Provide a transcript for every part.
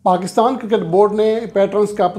Pakistan cricket board ने patrons cup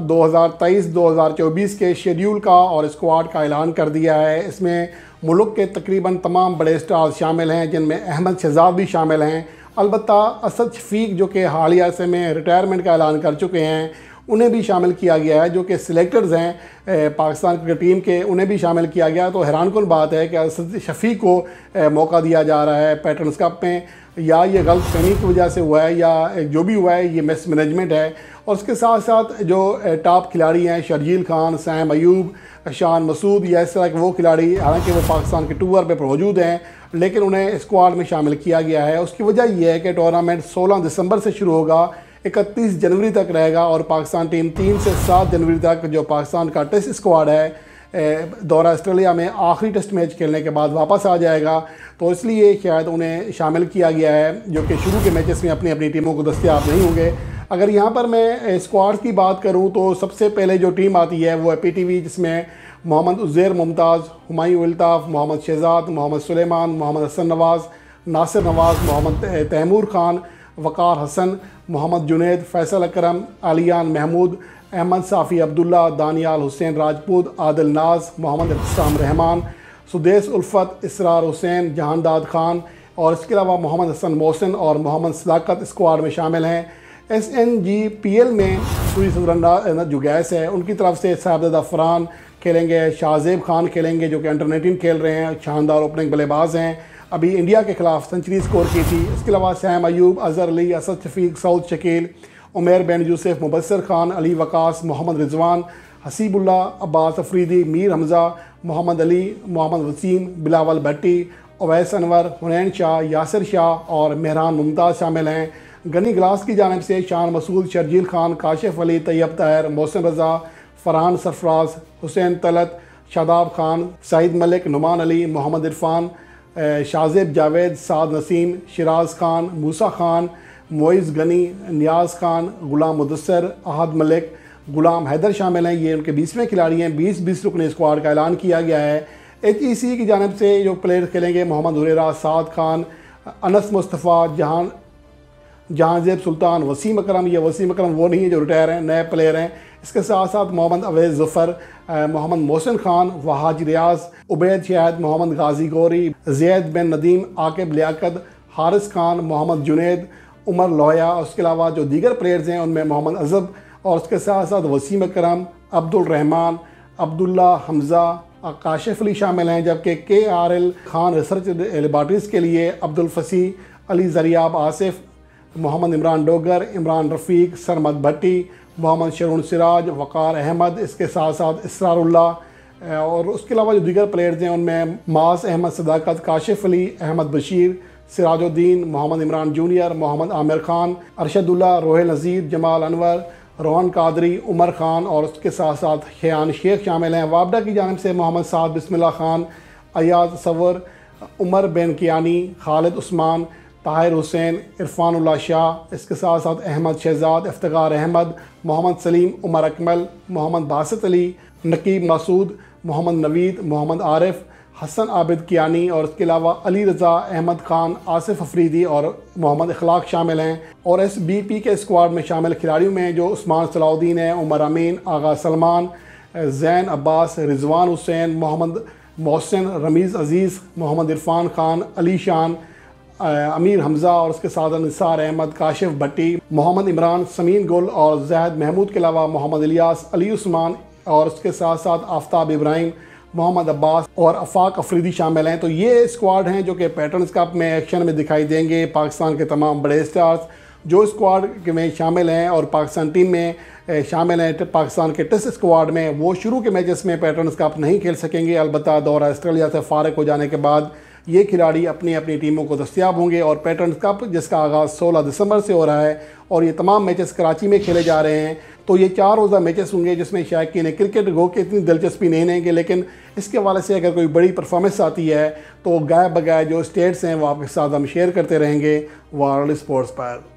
2023-2024 के schedule का और स्क्वाड का ऐलान कर दिया है। इसमें मुल्क के तकरीबन तमाम बड़े स्टार्स शामिल हैं, जिनमें अहमद शहजाद भी शामिल हैं। अलबत्ता असद शफीक जो कि हालिया से में रिटायरमेंट का ऐलान कर चुके हैं, उन्हें भी शामिल किया गया है। जो कि सिलेक्टर्स हैं पाकिस्तान क्रिकेट टीम के, उन्हें भी शामिल किया गया। तो हैरानकुन बात है कि असद शफीक को मौका दिया जा रहा है पैटर्न्स कप में। या ये गलत फहमी की वजह से हुआ है या जो भी हुआ है ये मिस मैनेजमेंट है। और उसके साथ साथ जो टॉप खिलाड़ी हैं शर्जील खान, सैम अयूब, शान मसूद या इस तरह के वो खिलाड़ी, हालांकि वो पाकिस्तान के टूर पर मौजूद हैं, लेकिन उन्हें स्क्वाड में शामिल किया गया है। उसकी वजह यह है कि टूर्नामेंट 16 दिसंबर से शुरू होगा, 31 जनवरी तक रहेगा और पाकिस्तान टीम 3 से 7 जनवरी तक जो पाकिस्तान का टेस्ट स्क्वाड है दौरा ऑस्ट्रेलिया में आखिरी टेस्ट मैच खेलने के बाद वापस आ जाएगा। तो इसलिए शायद उन्हें शामिल किया गया है, जो कि शुरू के मैचेस में अपनी अपनी टीमों को दस्तयाब नहीं होंगे। अगर यहाँ पर मैं स्क्वाड की बात करूँ तो सबसे पहले जो टीम आती है वो है PTV, जिसमें मोहम्मद उज़ैर मुमताज़, हुमायूं अल्ताफ़, मोहम्मद शहजाद, मोहम्मद सुलेमान, मोहम्मद हसन नवाज़, नासिर नवाज़, मोहम्मद तैमूर खान, वक़ार हसन, मोहम्मद जुनैद, फैसल अकरम, आलियान महमूद, अहमद साफ़ी अब्दुल्ला, दानियाल हुसैन राजपूत, आदिल नाज, मोहम्मद इब्तिसाम रहमान, सुदेश उल्फत, इसरार हुसैन, जहानदाद खान और इसके अलावा मोहम्मद हसन मोहसिन और मोहम्मद सदाकत स्क्वाड में शामिल हैं। SNGPL में सूरी सदरंदा जो गैस है उनकी तरफ से साहबजादा फरहान खेलेंगे, शाहजेब खान खेलेंगे जो कि अंडर-19 खेल रहे हैं, शानदार ओपनिंग बल्लेबाज हैं, अभी इंडिया के खिलाफ सेंचुरी स्कोर की थी। इसके अलावा सैम अयूब, अजहर अली, असद शफीक, सऊद शकील, उमर बिन यूसुफ, मुबस्सिर खान, अली वकास, मोहम्मद रिजवान, हसीबुल्ला, अब्बास अफरीदी, मीर हमज़ा, मोहम्मद अली, मोहम्मद वसीम, बिलावल भट्टी, अवैस अनवर, हुनैन शाह, यासिर शाह और मेहरान मुमताज़ शामिल हैं। गनी ग्लास की जानिब से शान मसूद, शर्जील खान, काशिफ अली, तैयब ताहिर, मोहसिन रज़ा, फरहान सरफराज, हुसैन तलत, शादाब खान, सईद मलिक, नुमान अली, मोहम्मद इरफान, शाहजेब जावेद, साद नसीम, शिराज खान, मूसा खान, मोइज़ गनी, नियाज़ खान, गुलाम मुदस्सर, अहद मलिक, गुलाम हैदर शामिल हैं। ये उनके 20वें खिलाड़ी हैं। 20-20 रुकनी स्क्वाड का ऐलान किया गया है। HEC की जानिब से जो प्लेयर खेलेंगे मोहम्मद हुरेरा, साद खान, अनस मुस्तफ़ा, जहांजेब सुल्तान, वसीम अकरम। ये वसीम अकरम वो नहीं है जो रिटायर हैं, नए प्लेयर हैं। इसके साथ साथ मोहम्मद अवैस ज़फ़र, मोहम्मद मोहसिन खान, वहाज रियाज, उबैद शाहिद, मोहम्मद गाजी गौरी, ज़ैद बिन नदीम, आकिब लियाकत, हारिस खान, मोहम्मद जुनैद, उमर लोया। उसके अलावा जो दीगर प्लेयर्स हैं उनमें मोहम्मद अज़ब और उसके साथ साथ वसीम अकरम, अब्दुल रहमान, अब्दुल्ला, हमज़ा, काशिफ अली शामिल हैं। जबकि KRL खान रिसर्च लेबार्ट्रीज़ के लिए अब्दुल फसी, अली ज़रियाब आसिफ, मोहम्मद इमरान डोगर, इमरान रफ़ीक, सरमद भट्टी, मोहम्मद शरून सिराज, वक़ार अहमद, इसके साथ साथ इसरारुल्लाह और उसके अलावा जो दीगर प्लेयर्स हैं उनमें मास अहमद सदाकत, काशिफ अली, अहमद बशीर, सिराजुद्दीन, मोहम्मद इमरान जूनियर, मोहम्मद आमिर खान, अरशदुल्ला, रोहेल नज़ीर, जमाल अनवर, रोहन कादरी, उमर खान और उसके साथ साथ खयान शेख शामिल हैं। वाबडा की जानिब से मोहम्मद साद बिस्मिल्लाह खान, अयाज सवर, उमर बिन कियानी, खालिद उस्मान, ताहिर हुसैन, इरफानुल्लाह शाह, इसके साथ साथ अहमद शहजाद, इफ्तिखार अहमद, मोहम्मद सलीम, उमर अकमल, मोहम्मद बासित अली, नकीब मासूद, मोहम्मद नवीद, मोहम्मद आरिफ, हसन आबिद कियानी और इसके अलावा अली रज़ा, अहमद खान, आसिफ अफरीदी और मोहम्मद इखलाक शामिल हैं। और SBP के स्क्वाड में शामिल खिलाड़ियों में जो उस्मान सलाउद्दीन हैं, उमर अमीन, आगा सलमान, ज़ैन अब्बास, रिजवान हुसैन, मोहम्मद मोहसिन, रमीज़ अज़ीज़, मोहम्मद इरफान खान, अली शान, अमीर हमज़ा और उसके साथ निसार अहमद, काशिफ भट्टी, मोहम्मद इमरान, समीन गुल और जहद महमूद के अलावा मोहम्मद इलियास, अली उस्मान और उसके साथ साथ आफ्ताब इब्राहिम, मोहम्मद अब्बास और अफाक अफरीदी शामिल हैं। तो ये स्क्वाड हैं जो कि पैटर्न्स कप में एक्शन में दिखाई देंगे। पाकिस्तान के तमाम बड़े स्टार्स जो स्क्वाड में शामिल हैं और पाकिस्तान टीम में शामिल हैं, पाकिस्तान के टेस्ट स्क्वाड में, वो शुरू के मैचेस में पैटर्न्स कप नहीं खेल सकेंगे। अलबत्ता दौरा ऑस्ट्रेलिया से फारिग हो जाने के बाद ये खिलाड़ी अपनी अपनी टीमों को दस्तयाब होंगे और पैटर्न्स कप जिसका आगाज़ 16 दिसंबर से हो रहा है और ये तमाम मैचेस कराची में खेले जा रहे हैं। तो ये 4 रोज़ा मैचेस होंगे जिसमें शायकीन क्रिकेट गो के इतनी दिलचस्पी नहीं लेंगे, लेकिन इसके हवाले से अगर कोई बड़ी परफॉर्मेंस आती है तो गाय बगाए जो स्टेट्स हैं वो आपके साथ हम शेयर करते रहेंगे वर्ल्ड स्पोर्ट्स पर।